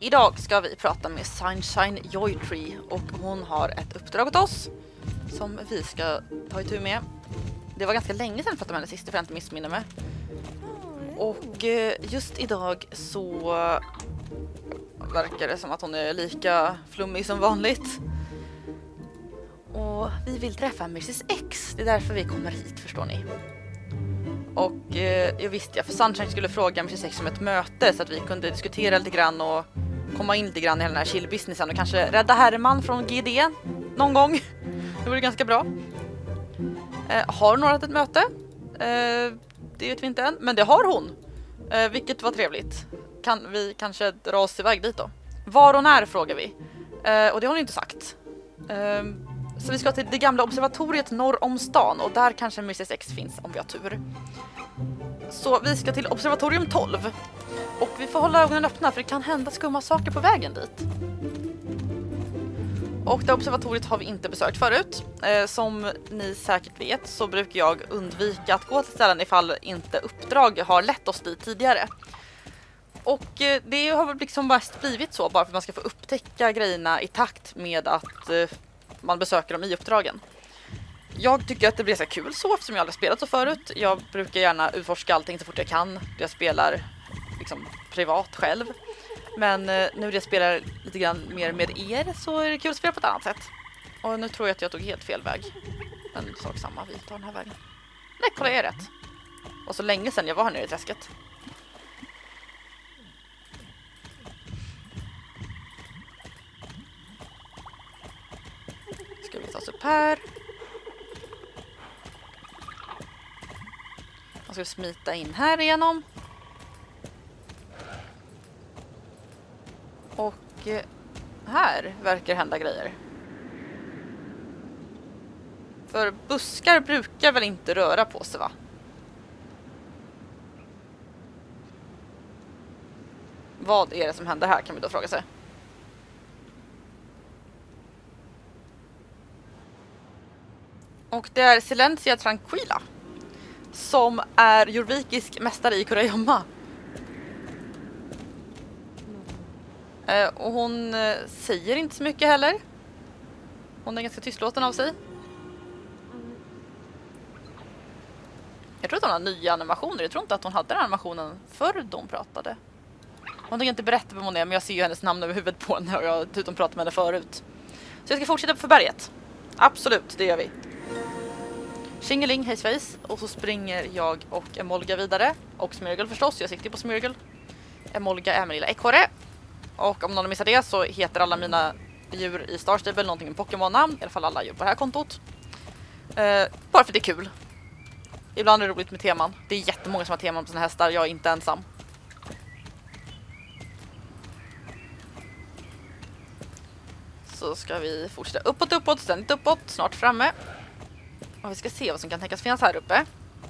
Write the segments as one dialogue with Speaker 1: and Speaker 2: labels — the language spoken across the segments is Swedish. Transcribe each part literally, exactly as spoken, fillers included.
Speaker 1: Idag ska vi prata med Sunshine Joytree och hon har ett uppdrag åt oss som vi ska ta itu med. Det var ganska länge sedan jag pratade med henne sist, för jag inte missminner mig. Och just idag så verkar det som att hon är lika flummig som vanligt. Och vi vill träffa missus X, det är därför vi kommer hit, förstår ni. Och eh, jag visste jag för Sunshine skulle fråga missus X om ett möte så att vi kunde diskutera lite grann och komma in lite grann i den här chill-businessen och kanske rädda Herman från G D någon gång. Det vore ganska bra. Eh, har några ett möte? Eh, det vet vi inte än, men det har hon. Eh, vilket var trevligt. Kan vi kanske dra oss iväg dit då? Var och när frågar vi. Eh, och det har hon inte sagt. Eh, så vi ska till det gamla observatoriet norr om stan och där kanske missus X finns om vi har tur. Så vi ska till observatorium tolv. Och vi får hålla ögonen öppna för det kan hända skumma saker på vägen dit. Och det observatoriet har vi inte besökt förut. Eh, som ni säkert vet så brukar jag undvika att gå till ställen ifall inte uppdrag har lett oss dit tidigare. Och eh, det har väl liksom bara blivit så bara för att man ska få upptäcka grejerna i takt med att eh, man besöker dem i uppdragen. Jag tycker att det blir så kul så eftersom jag aldrig spelat så förut. Jag brukar gärna utforska allting så fort jag kan. Jag spelar liksom privat själv. Men eh, nu när jag spelar lite grann mer med er så är det kul att spela på ett annat sätt. Och nu tror jag att jag tog helt fel väg. Men sak samma, vi tar den här vägen. Nej, kolla, jag är rätt. Och så länge sedan jag var här nere i träsket. Ska vi ta oss upp här. Man ska smita in här igenom. Och här verkar hända grejer. För buskar brukar väl inte röra på sig, va? Vad är det som händer här kan vi då fråga sig. Och det är Silencia Tranquila som är jorvikisk mästare i kurragömma. Eh, och hon eh, säger inte så mycket heller. Hon är ganska tystlåten av sig. Jag tror att hon har nya animationer. Jag tror inte att hon hade den animationen förr då hon pratade. Hon tänker inte berätta vem hon är, men jag ser ju hennes namn över huvudet på henne och jag har dessutom pratat med henne förut. Så jag ska fortsätta på berget. Absolut, det gör vi. Tjingeling, hej svejs. Och så springer jag och Emolga vidare. Och Smeargle förstås, jag siktar på Smeargle. Emolga är min lilla ekorre. Och om någon missar det så heter alla mina djur i Star Stable någonting med Pokémon-namn. I alla fall alla djur på det här kontot. Eh, bara för det är kul. Ibland är det roligt med teman. Det är jättemånga som har teman på sina hästar. Jag är inte ensam. Så ska vi fortsätta uppåt, uppåt, ständigt uppåt. Snart framme. Och vi ska se vad som kan tänkas finnas här uppe.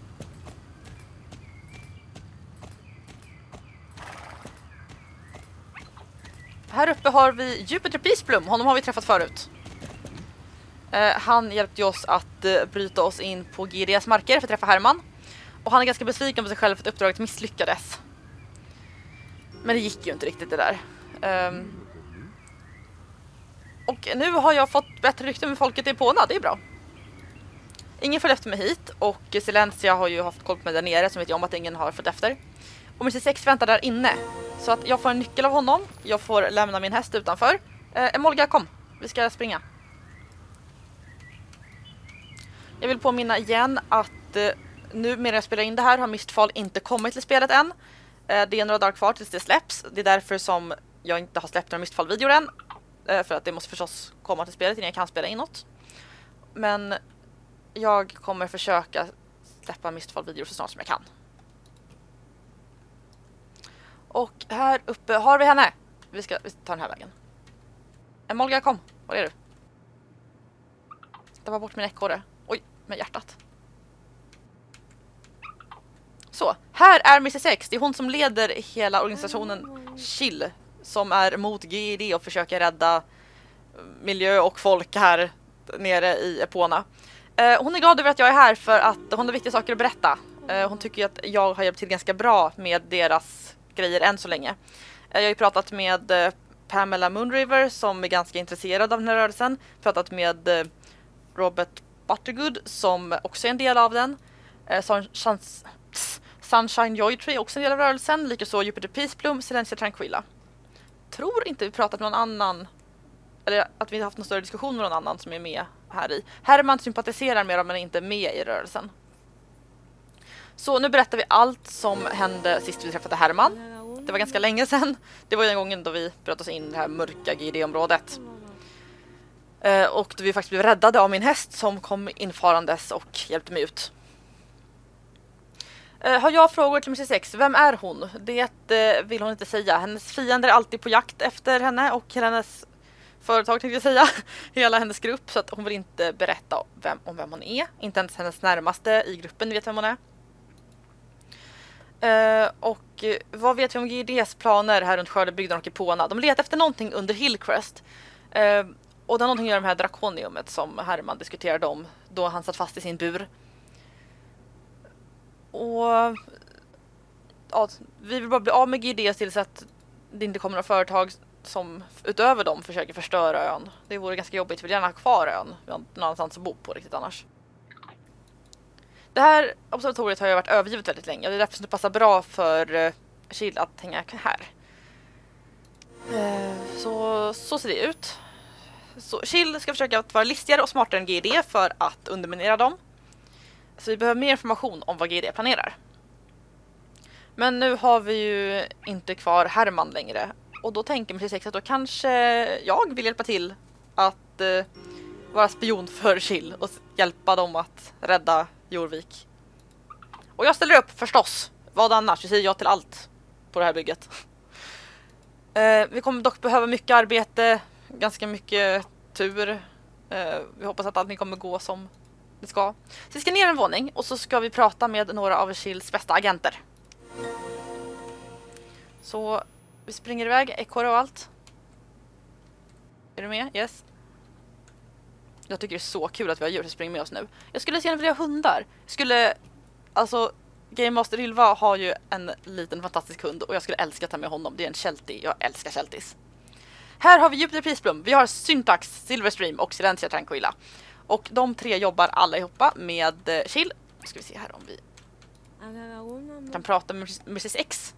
Speaker 1: Här uppe har vi Jupiter Peaceblum. Honom har vi träffat förut. Eh, han hjälpte oss att eh, bryta oss in på G D:s marker för att träffa Herman. Och han är ganska besviken på sig själv för att uppdraget misslyckades. Men det gick ju inte riktigt det där. Um, och nu har jag fått bättre rykte med folket i Påna. Det är bra. Ingen följde efter mig hit. Och Silencia har ju haft koll på mig där nere. Så vet jag om att ingen har fått efter. Och missus X väntar där inne. Så att jag får en nyckel av honom. Jag får lämna min häst utanför. Eh, Emolga, kom. Vi ska springa. Jag vill påminna igen att eh, nu medan jag spelar in det här har Mistfall inte kommit till spelet än. Eh, det är några dagar kvar tills det släpps. Det är därför som jag inte har släppt några Mistfall-videor än. Eh, för att det måste förstås komma till spelet innan jag kan spela in något. Men jag kommer försöka släppa Mistfall-videor så snart som jag kan. Och här uppe har vi henne. Vi ska vi ta den här vägen. Emolga, kom. Var är du? Det var bort min ekorre. Oj, med hjärtat. Så, här är missus X. Det är hon som leder hela organisationen Chill. Som är mot G D och försöker rädda miljö och folk här nere i Epona. Eh, hon är glad över att jag är här för att hon har viktiga saker att berätta. Eh, hon tycker att jag har hjälpt till ganska bra med deras grejer än så länge. Jag har ju pratat med Pamela Moonriver som är ganska intresserad av den här rörelsen. Pratat med eh, Robert Buttergood som också är en del av den. Eh, Sunshine, Sunshine Joytree är också en del av rörelsen. Likaså Jupiter Peacebloom, Silencia Tranquilla. Tror inte vi pratat med någon annan, eller att vi har haft någon större diskussion med någon annan som är med här i. Herman sympatiserar med dem men är inte med i rörelsen. Så nu berättar vi allt som hände sist vi träffade Herman. Det var ganska länge sedan. Det var den gången då vi bröt oss in i det här mörka G D-området. Eh, och då vi faktiskt blev räddade av min häst som kom infarandes och hjälpte mig ut. Eh, har jag frågor till missus X? Vem är hon? Det eh, vill hon inte säga. Hennes fiender är alltid på jakt efter henne och hennes företag tänkte jag säga. Hela hennes grupp, så att hon vill inte berätta vem, om vem hon är. Inte ens hennes närmaste i gruppen vet vem hon är. Uh, och uh, vad vet vi om G D:s planer här runt Skördebygden och Epona? De letar efter någonting under Hillcrest. Uh, och det har någonting att göra med det här drakoniumet som Herman diskuterade om då han satt fast i sin bur. Och ja, vi vill bara bli av med G D tills att det inte kommer några företag som utöver dem försöker förstöra ön. Det vore ganska jobbigt, vi vill gärna ha kvar ön. Vi har inte någonstans att bo på riktigt annars. Det här observatoriet har ju varit övergivet väldigt länge och det är därför som det passar bra för uh, Chill att hänga här. Uh, så, så ser det ut. Så Chill ska försöka att vara listigare och smartare än G D för att underminera dem. Så vi behöver mer information om vad G D planerar. Men nu har vi ju inte kvar Herman längre. Och då tänker man sig att då kanske jag vill hjälpa till att uh, vara spion för Chill och hjälpa dem att rädda Jorvik. Och jag ställer upp förstås. Vad annars? Vi säger ja till allt på det här bygget. Eh, vi kommer dock behöva mycket arbete, ganska mycket tur. Eh, vi hoppas att allting kommer gå som det ska. Så vi ska ner en våning och så ska vi prata med några av Chills bästa agenter. Så vi springer iväg, ekorre och allt. Är du med? Yes. Jag tycker det är så kul att vi har djur som springer med oss nu. Jag skulle gärna vilja ha hundar. Jag skulle, alltså, Game Master Ylva har ju en liten fantastisk hund och jag skulle älska att ta med honom. Det är en Sheltie. Jag älskar Shelties. Här har vi Jupiter Peacebloom. Vi har Syntax, Silverstream och Silencia Tranquilla. Och de tre jobbar allihopa med uh, Chill. Nu ska vi se här om vi kan prata med missus X.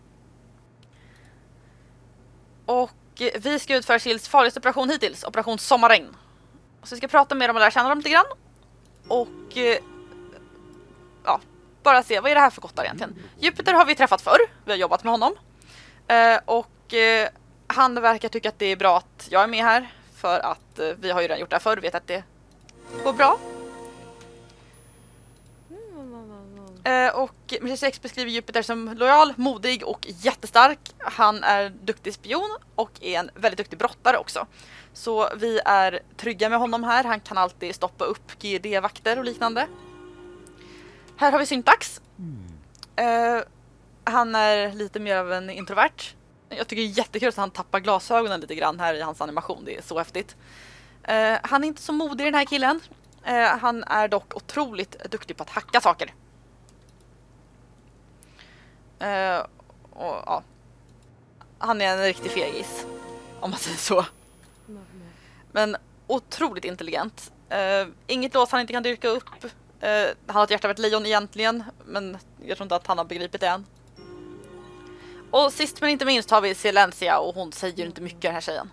Speaker 1: Och uh, vi ska utföra Chills farligaste operation hittills. Operation Sommarregn. Så vi ska prata med dem och lära känna dem lite grann. Och eh, ja, bara se, vad är det här för kottar egentligen? Jupiter har vi träffat förr, vi har jobbat med honom. Eh, och eh, han verkar tycka att det är bra att jag är med här. För att eh, vi har ju redan gjort det här förr, vet att det går bra. Eh, och missus X beskriver Jupiter som lojal, modig och jättestark. Han är duktig spion och är en väldigt duktig brottare också. Så vi är trygga med honom här. Han kan alltid stoppa upp G D-vakter och liknande. Här har vi Syntax. Uh, han är lite mer av en introvert. Jag tycker det är jättekul att han tappar glasögonen lite grann här i hans animation. Det är så häftigt. Uh, han är inte så modig den här killen. Uh, han är dock otroligt duktig på att hacka saker. Uh, och, ja. Han är en riktig fegis, om man säger så. Men otroligt intelligent. Uh, inget lås han inte kan dyrka upp. Uh, han har ett hjärta av ett lejon egentligen, men jag tror inte att han har begripit det än. Och sist men inte minst har vi Silencia och hon säger ju inte mycket den här tjejen.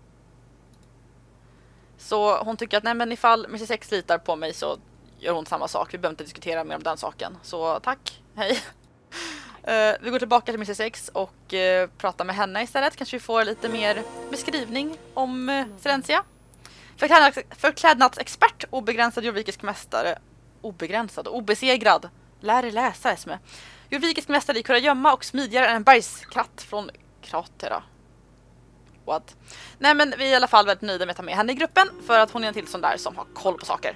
Speaker 1: Så hon tycker att nej men ifall missus X litar på mig så gör hon samma sak. Vi behöver inte diskutera mer om den saken. Så tack, hej. Uh, vi går tillbaka till missus X och uh, pratar med henne istället. Kanske vi får lite mer beskrivning om uh, Silencia. Förklädnads förklädnadsexpert, obegränsad jorvikisk mästare. Obegränsad, obesegrad. Lär er läsa, Esme. Jorvikisk mästare i kurragömma och smidigare än en bergskratt från Kratera. What? Nej men vi är i alla fall väldigt nöjda med att ta med henne i gruppen. För att hon är en till sån där som har koll på saker.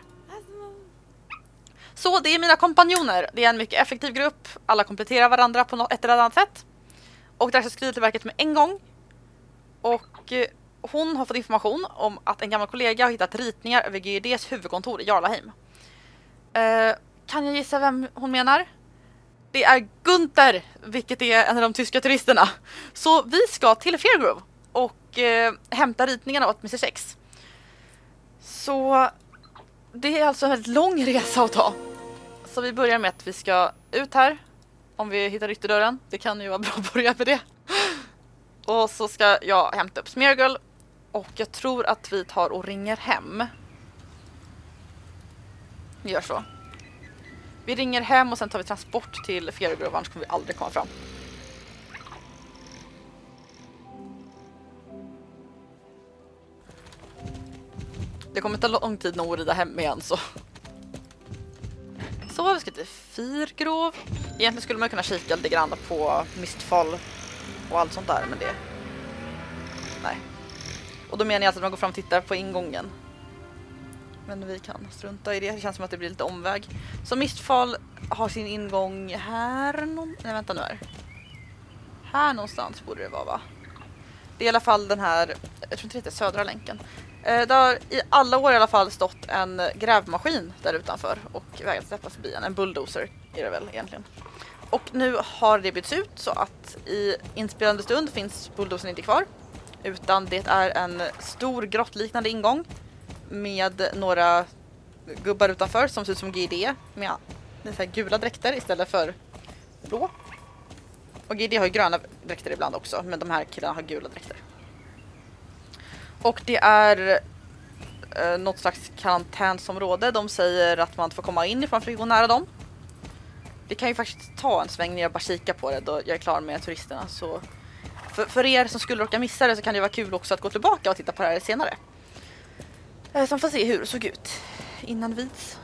Speaker 1: Så det är mina kompanjoner. Det är en mycket effektiv grupp. Alla kompletterar varandra på något ett eller annat sätt. Och där ska skriva till verket med en gång. Och eh, hon har fått information om att en gammal kollega har hittat ritningar över G D:s huvudkontor i Jarlaheim. Eh, kan jag gissa vem hon menar? Det är Gunther, vilket är en av de tyska turisterna. Så vi ska till Fairgrove och och eh, hämta ritningarna åt missus X. Så det är alltså en väldigt lång resa att ta. Så vi börjar med att vi ska ut här. Om vi hittar ytterdörren. Det kan ju vara bra att börja med det. Och så ska jag hämta upp Smeargle. Och jag tror att vi tar och ringer hem. Vi gör så. Vi ringer hem och sen tar vi transport till Fairgrove, annars kommer vi aldrig komma fram. Det kommer ta lång tid nog att rida hem igen så. Så vi ska till Fairgrove. Egentligen skulle man kunna kika lite grann på Mistfall och allt sånt där, men det... Nej. Och då menar jag alltså att man går fram och tittar på ingången. Men vi kan strunta i det. Det känns som att det blir lite omväg. Så Mistfall har sin ingång här. Någon... Nej, vänta nu här. Här någonstans borde det vara, va? Det är i alla fall den här... Jag tror inte det heter södra länken. Eh, det har i alla år i alla fall stått en grävmaskin där utanför. Och vägen släppa förbi en. En bulldozer är det väl egentligen. Och nu har det bytts ut så att i inspelande stund finns bulldozern inte kvar. Utan det är en stor grottliknande ingång. Med några gubbar utanför som ser ut som G D med så här gula dräkter istället för blå. Och G D har ju gröna dräkter ibland också, men de här killarna har gula dräkter. Och det är eh, något slags karantänsområde. De säger att man inte får komma in ifrån för att gå nära dem. Vi kan ju faktiskt ta en sväng ner och bara kika på det då jag är klar med turisterna. Så för, för er som skulle råka missa det så kan det vara kul också att gå tillbaka och titta på det här senare. Som får se hur det såg ut innan vids.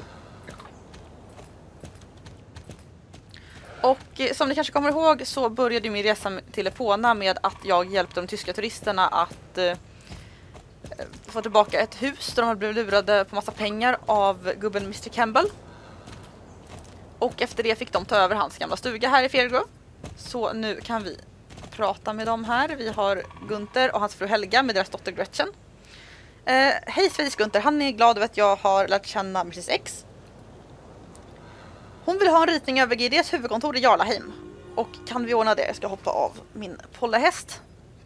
Speaker 1: Och eh, som ni kanske kommer ihåg så började min resa till Epona med att jag hjälpte de tyska turisterna att eh, få tillbaka ett hus där de hade blivit lurade på massa pengar av gubben mister Campbell. Och efter det fick de ta över hans gamla stuga här i Fairgrove. Så nu kan vi prata med dem här. Vi har Gunther och hans fru Helga med deras dotter Gretchen. Eh, hej Sveriges Gunther, han är glad över att jag har lärt känna missus X. Hon vill ha en ritning över G D:s huvudkontor i Jarlaheim. Och kan vi ordna det? Jag ska hoppa av min pollahäst.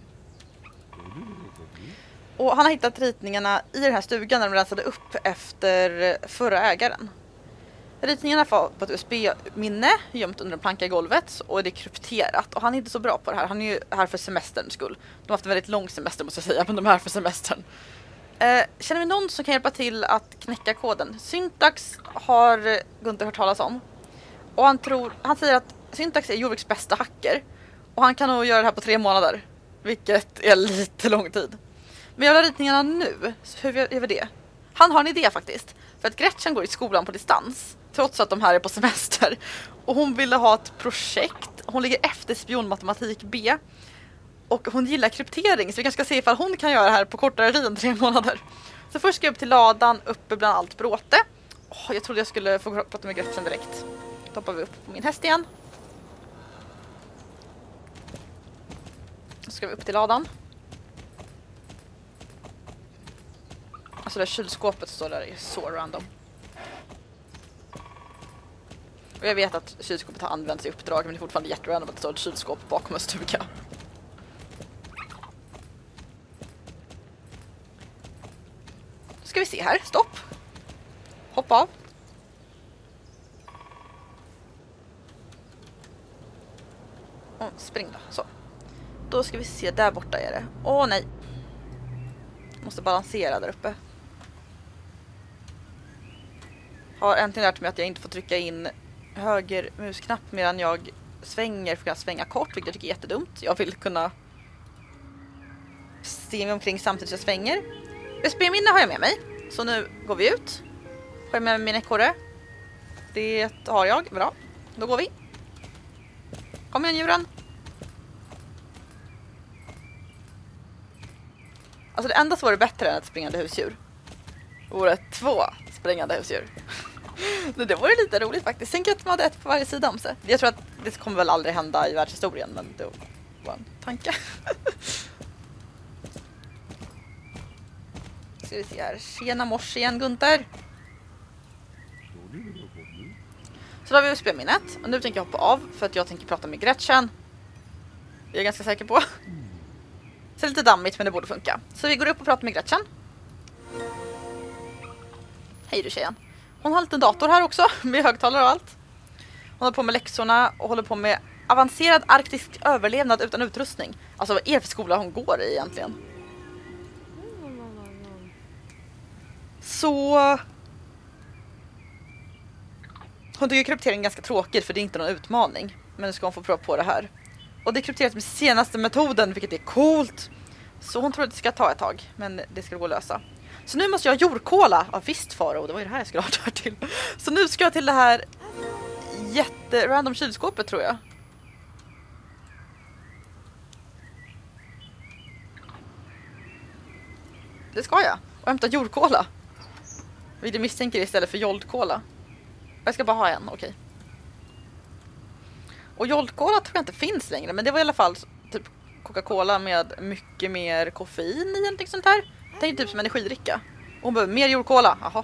Speaker 1: Och han har hittat ritningarna i den här stugan när de rensade upp efter förra ägaren. Ritningarna var på ett U S B-minne gömt under en planka i golvet och det är krypterat. Och han är inte så bra på det här. Han är ju här för semesterns skull. De har haft en väldigt lång semester måste jag säga, men de är här för semestern. Eh, känner vi någon som kan hjälpa till att knäcka koden? Syntax har Gunther hört talas om. Och han, tror, han säger att Syntax är Jorviks bästa hacker. Och han kan nog göra det här på tre månader. Vilket är lite lång tid. Men jag har ritningarna nu. Så hur gör vi det? Han har en idé faktiskt. För att Gretchen går i skolan på distans. Trots att de här är på semester. Och hon ville ha ett projekt. Hon ligger efter spionmatematik B. Och hon gillar kryptering. Så vi kanske ska se ifall hon kan göra det här på kortare tid än tre månader. Så först ska jag upp till ladan uppe bland allt bråte. Oh, jag trodde jag skulle få prata med Gretchen direkt. Då hoppar vi upp på min häst igen. Så ska vi upp till ladan. Alltså det kylskåpet står där är så random. Och jag vet att kylskåpet har använts i uppdrag, men det är fortfarande jätterandom att det står ett kylskåp bakom en stuga. Då ska vi se här. Stopp. Hoppa av. Och spring då. Så. Då ska vi se. Där borta är det. Åh nej. Måste balansera där uppe. Har äntligen lärt mig att jag inte får trycka in höger musknapp medan jag svänger för att svänga kort, vilket jag tycker är jättedumt. Jag vill kunna se mig omkring samtidigt som jag svänger. U S B-minne har jag med mig. Så nu går vi ut. Har jag med mig min ekorre? Det har jag. Bra. Då går vi. Kom igen djuren. Alltså det enda som vore bättre än ett springande husdjur vore två springande husdjur. Det vore lite roligt faktiskt. Tänk att man hade ett på varje sida om sig. Jag tror att det kommer väl aldrig hända i världshistorien, men det var en tanke. Ska vi se här. Tjena mors igen, Gunther. Så då har vi U S B-minnet. Och nu tänker jag hoppa av för att jag tänker prata med Gretchen. Jag är ganska säker på. Så lite dammigt, men det borde funka. Så vi går upp och pratar med Gretchen. Hej du tjejen. Hon har en liten dator här också, med högtalare och allt. Hon håller på med läxorna och håller på med avancerad arktisk överlevnad utan utrustning. Alltså vad är det för skola hon går i egentligen? Så... Hon tycker kryptering är ganska tråkigt för det är inte någon utmaning. Men nu ska hon få prova på det här. Och det är krypterat med senaste metoden, vilket är coolt. Så hon tror att det ska ta ett tag, men det ska gå att lösa. Så nu måste jag ha jordkola. Ja visst Faro, det var ju det här jag skulle ha där till. Så nu ska jag till det här jätterandom kylskåpet tror jag. Det ska jag. Och hämta jordkola. Vi misstänker istället för joldkola. Jag ska bara ha en, okej. Okay. Och joldkola tror jag inte finns längre, men det var i alla fall typ Coca-Cola med mycket mer koffein i någonting sånt här. Det är typ som energidricka. Och hon behöver mer jordkola. Jaha.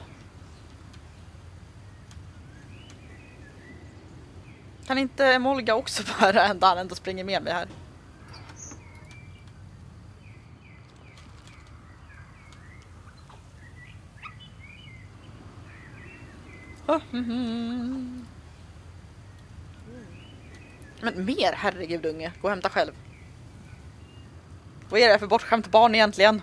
Speaker 1: Kan inte Molga också bara ända han ändå springer med mig här? Oh, mm, mm. Men mer, herregud unge. Gå och hämta själv. Vad är det för bortskämt barn egentligen?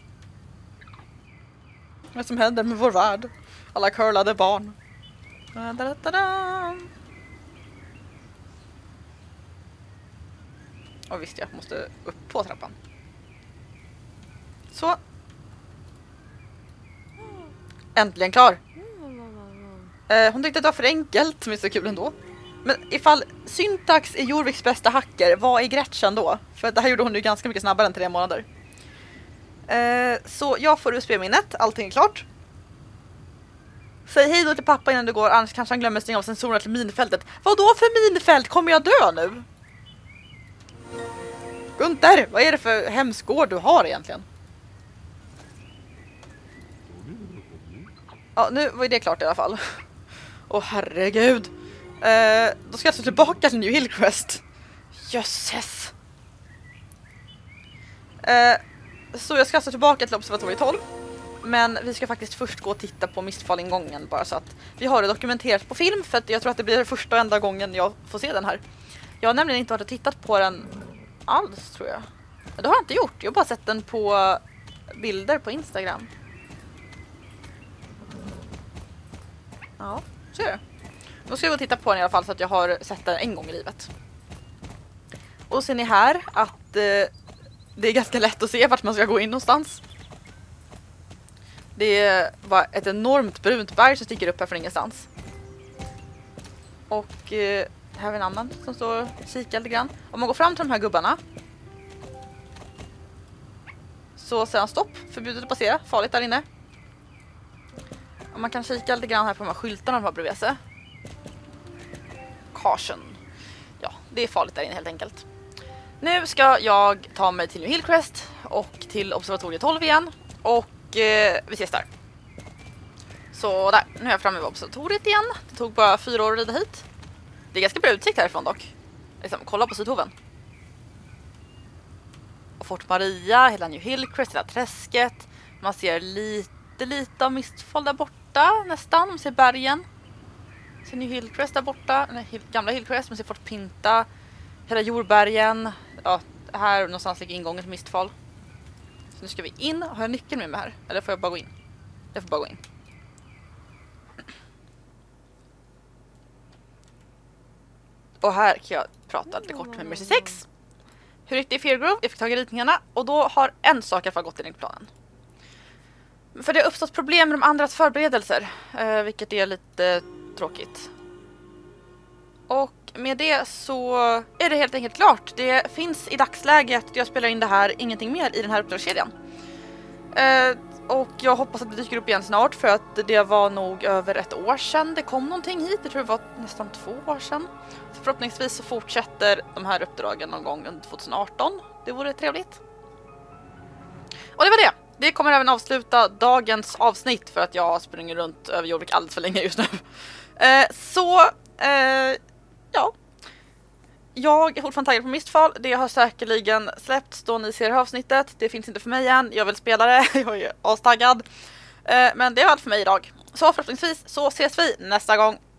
Speaker 1: Vad som händer med vår värld? Alla curlade barn. Da, da, da, da. Och visst, jag måste upp på trappan. Så. Äntligen klar. Eh, hon tyckte att det var för enkelt, men så kul ändå. Men ifall Syntax är Jorviks bästa hacker, vad är Gretchen då? För det här gjorde hon ju ganska mycket snabbare än tre månader. Eh, så jag får U S B-minnet, allting är klart. Säg hej då till pappa innan du går, annars kanske han glömmer stänga av sensorerna till minfältet. Vad då för minfält? Kommer jag dö nu? Gunther, vad är det för hemsgård du har egentligen? Ja, nu var det klart i alla fall. Åh herregud. Eh, då ska jag alltså tillbaka till New Hillcrest. Jösses. Eh, så jag ska alltså tillbaka till Observatoriet tolv. Men vi ska faktiskt först gå och titta på Mistfall-ingången. Bara så att vi har det dokumenterat på film. För att jag tror att det blir första och enda gången jag får se den här. Jag har nämligen inte varit och tittat på den alls tror jag. Det har jag inte gjort. Jag har bara sett den på bilder på Instagram. Ja, så är det. Då ska jag gå och titta på den i alla fall så att jag har sett den en gång i livet. Och ser ni här att eh, det är ganska lätt att se vart man ska gå in någonstans. Det var ett enormt brunt berg som sticker upp här från ingenstans. Och eh, här är en annan som står och kikar lite grann. Om man går fram till de här gubbarna så säger han stopp, förbjudet att passera, farligt där inne. Och man kan kika lite grann här på de här skyltarna de har bredvid sig. Caution. Ja, det är farligt där inne helt enkelt. Nu ska jag ta mig till New Hillcrest och till Observatoriet tolv igen. Och eh, vi ses där. Så där, nu är jag framme vid Observatoriet igen. Det tog bara fyra år att rida hit. Det är ganska bra utsikt härifrån dock. Liksom, kolla på Sydhoven. Och Fort Maria, hela New Hillcrest, hela träsket. Man ser lite, lite av Mistfall där borta nästan. Man ser bergen. Ser New Hillcrest där borta. Nej, gamla Hillcrest. Man ser Fort Pinta. Hela jordbergen. Ja, här någonstans ligger ingången till Mistfall. Så nu ska vi in. Har jag nyckeln med mig här? Eller får jag bara gå in? Jag får bara gå in. Och här kan jag prata lite kort med Mercy sex. Hur gick det i Feargrove? Jag fick tag i ritningarna. Och då har en sak i alla fall gått enligt planen. För det har uppstått problem med de andras förberedelser. Eh, vilket är lite tråkigt. Och med det så är det helt enkelt klart. Det finns i dagsläget, jag spelar in det här, ingenting mer i den här uppdragskedjan. Eh, och jag hoppas att det dyker upp igen snart, för att det var nog över ett år sedan det kom någonting hit. Jag tror det var nästan två år sedan. Så förhoppningsvis så fortsätter de här uppdragen någon gång under tjugo arton. Det vore trevligt. Och det var det. Det kommer även avsluta dagens avsnitt, för att jag springer runt över Jorvik alldeles för länge just nu. Eh, så, eh, ja. jag är fortfarande taggad på Mistfall. Det har säkerligen släppts då ni ser avsnittet. Det finns inte för mig än. Jag vill spela det. Jag är astaggad. Men det är allt för mig idag. Så förhoppningsvis så ses vi nästa gång.